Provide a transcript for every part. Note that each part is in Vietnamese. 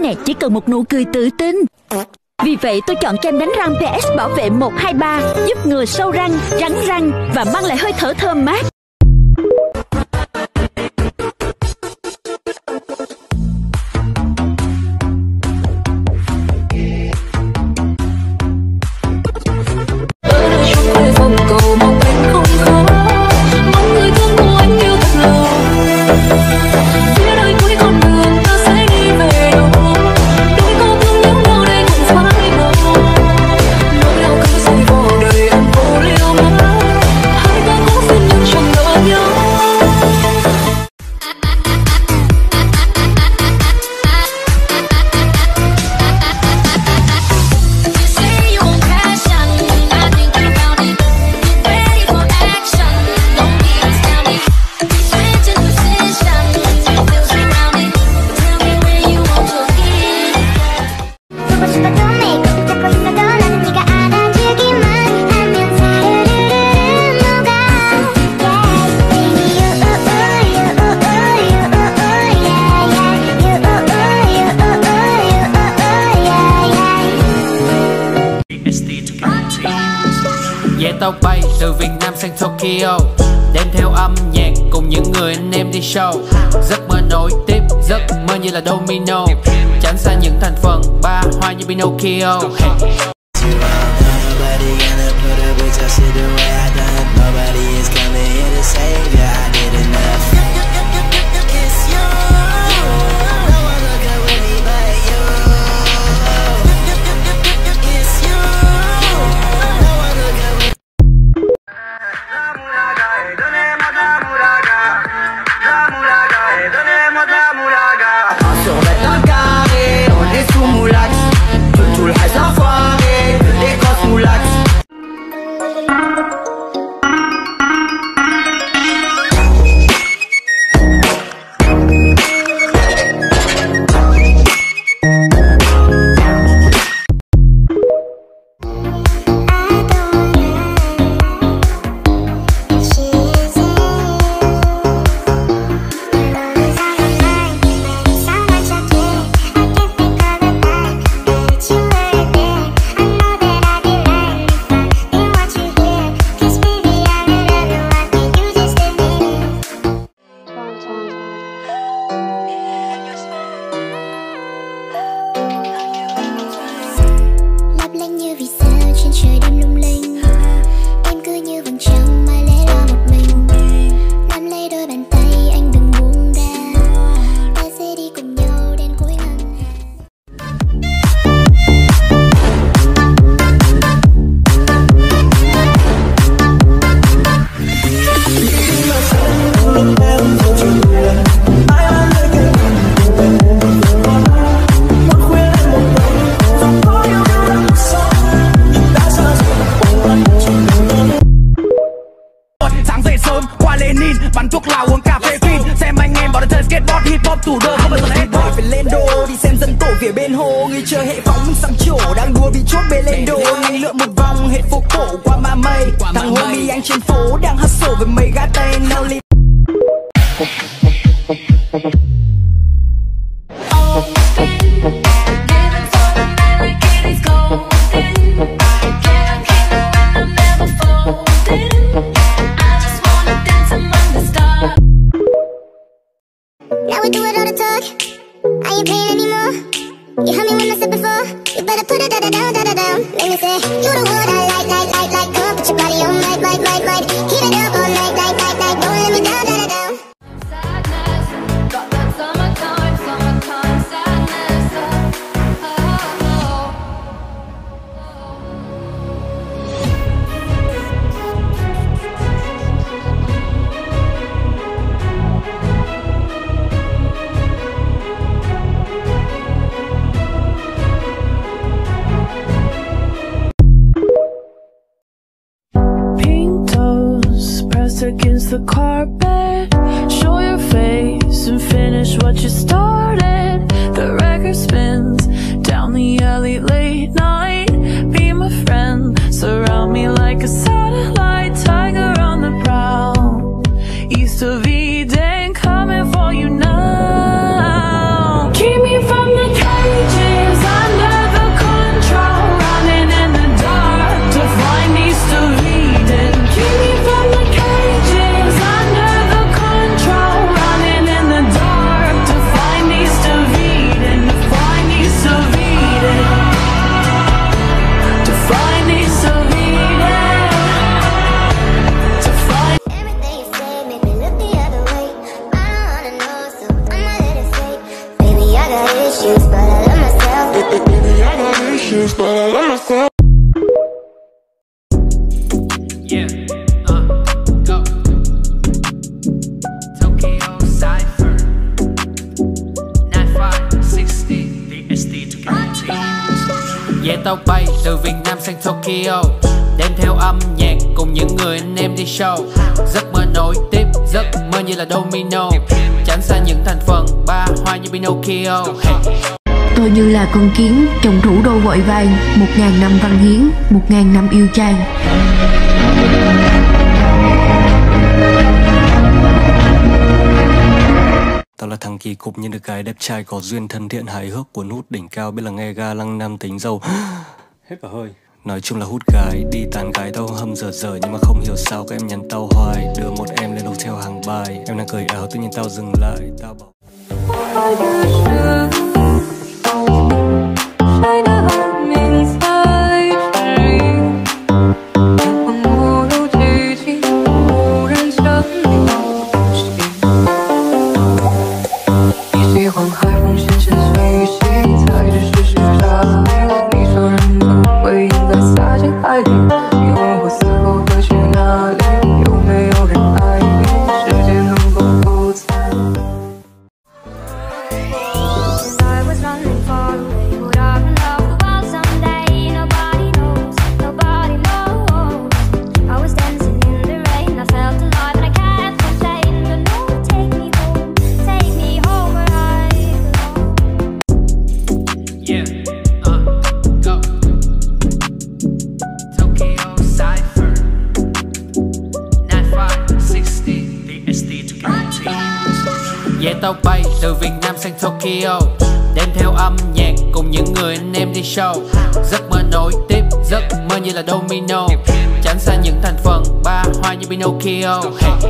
nè, chỉ cần một nụ cười tự tin. Vì vậy tôi chọn kem đánh răng PS Bảo vệ 123, giúp ngừa sâu răng, rắn răng và mang lại hơi thở thơm mát. Vé tàu bay từ Việt Nam sang Tokyo, đem theo âm nhạc cùng những người anh em đi show. Giấc mơ nối tiếp, giấc mơ như là domino, tránh xa những thành phần ba hoa như Pinocchio. Bắn thuốc lào uống cà phê phin, xem anh em vào đây chơi skateboard hip hop tủ đồ không bao giờ hết. Phải lên đô đi xem dân tổ phía bên hồ, người chơi hệ phóng xăm trổ đang đua vì chốt bê lên đồ. Nhanh lượn một vòng hết phố cổ qua ma mây, thằng homie anh trên phố đang hustle với mấy gã tên nào li. Now we do it all the talk. I ain't playing anymore. You heard me when I said before. You better put it down. Make me say you the one I like. Come put your body on might. Keep it up all night. Don't let me down. Sadness, got that summertime sadness. Against the carpet, show your face and finish what you started. The record spins down the alley late night. Be my friend, surround me like a satellite. Tiger on the prowl, east of Eden, coming for you now. Keep me from the dark. Yeah, go. Tokyo Cypher 9560 VST to guarantee. Yeah, tao bay từ Việt Nam sang Tokyo, đem theo âm nhạc cùng những người anh em đi show. Giấc mơ nối tiếp, giấc mơ như là domino, tránh xa những thành phần ba hoa như Pinocchio. Hey. Tôi như là con kiến trong thủ đô vội vàng, 1000 năm văn hiến, 1000 năm yêu trai. Tao là thằng kỳ cục nhưng được gái đẹp trai có duyên, thân thiện hài hước, cuốn hút đỉnh cao, biết là nghe ga lăng nam tính dâu. Hết cả hơi. Nói chung là hút gái, đi tán gái tao hâm dở nhưng mà không hiểu sao các em nhắn tao hoài. Đưa một em lên theo hàng bài, em đang cởi áo tự nhiên tao dừng lại, tao bảo tao bay từ Việt Nam sang Tokyo, đem theo âm nhạc cùng những người anh em đi show. Giấc mơ nối tiếp, giấc mơ như là domino, tránh xa những thành phần ba hoa như Pinocchio. Hey.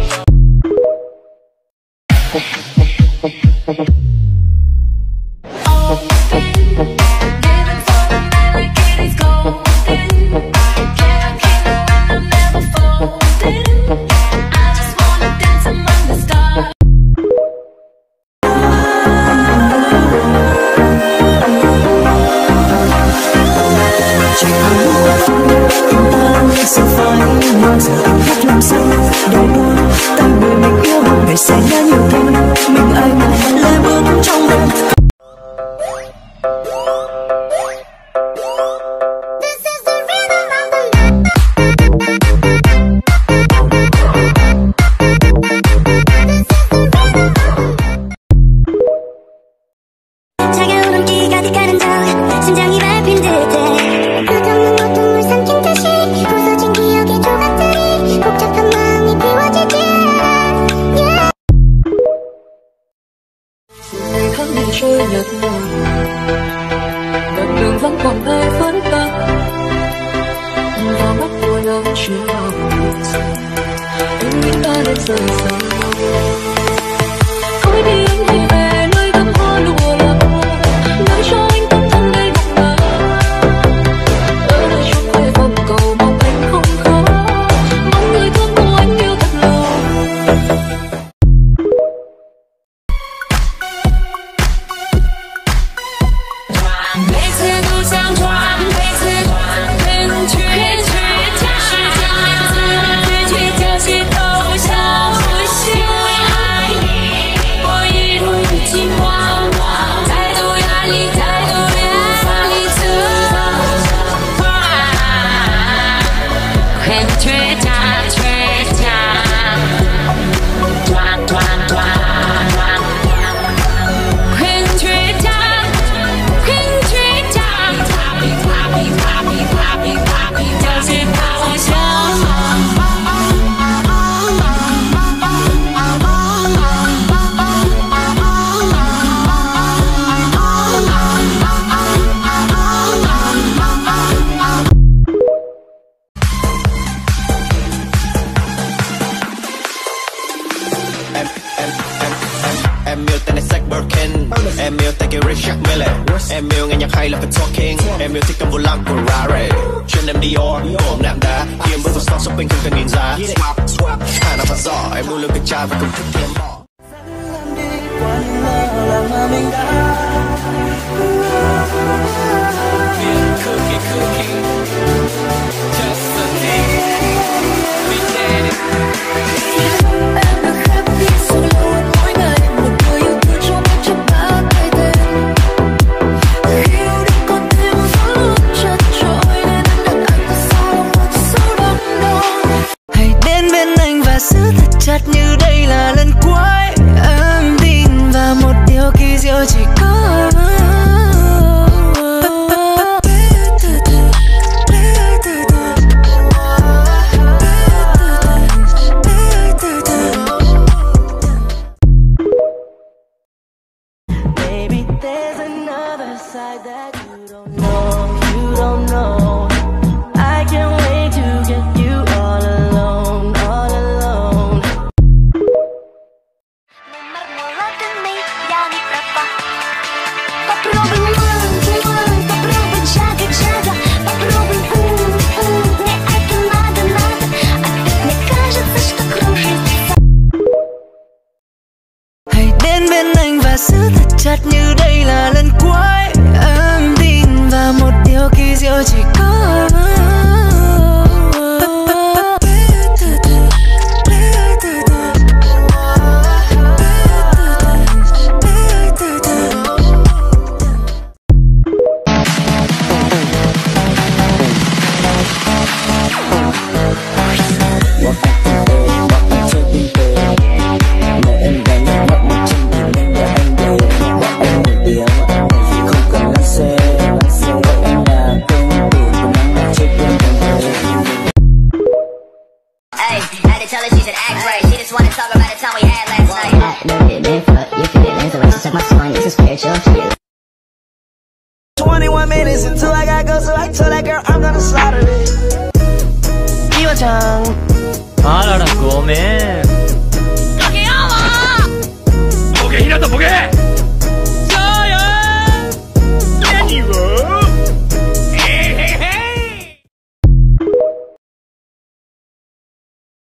Em yêu tên này Zach Birkin, em yêu tay kia Richard Mille, em yêu nghe nhạc hay là phải talking, em yêu thích cầm vô lăng của Rare, chuyên em Dior, ôm nạm đá, khi em bước vào store shopping không cần nhìn giá, swap, hàng nào phát giỏ, em mua lương cái chai và cũng thích thêm bỏ. chặt như đây là lần cuối. Em tin vào một điều kỳ diệu chỉ có Baby, there's another side that you don't know, you don't know. I can't wait to get you all alone, all alone. Hãy đến bên anh và giữ thật chặt như đây là lần cuối. Em tin vào một điều kỳ diệu chỉ có Hey, had to tell her she should act right. She just wanna talk about the time we had last night. No, it been fuck, you feel it, the way she suck my spine, it's a spiritual shit. 21 minutes until I gotta go, so I told that girl I'm gonna slaughter it. 一万场